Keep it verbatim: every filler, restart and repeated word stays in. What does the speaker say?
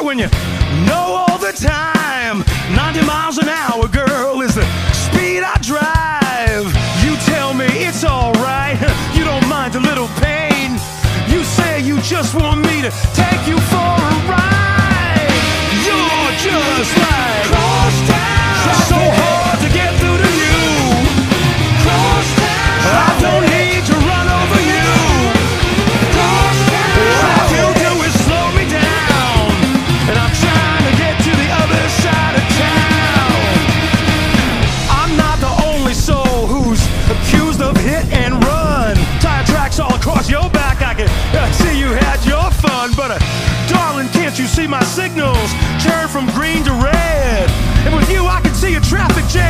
when you know all the time ninety miles an hour, girl, is the speed I drive. You tell me it's alright, you don't mind a little pain. You say you just want me to take you for a ride. You're just like cross town, so hard to get through to you. Cross town, I don't need to run over you. Cross town, all you do is slow me down, and I'm trying to get to the other side of town. I'm not the only soul who's accused of hit and run. Tire tracks all across your back, I can uh, see you had your fun. But uh, darling, can't you see my signals turn from green to red? And with you I can see a traffic jam.